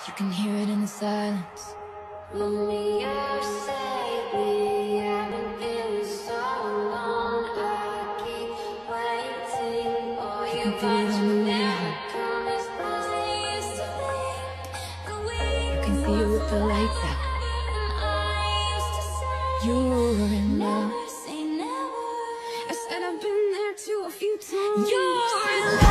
You can hear it in the silence. Mommy, you saved me. I've been feeling so alone. I keep waiting for You you, can feel it but on the you way never home. come as fast as I used to think. The way You can see it with the lights out. You're in love. never say never. I said I've been there too a few times. You're in love.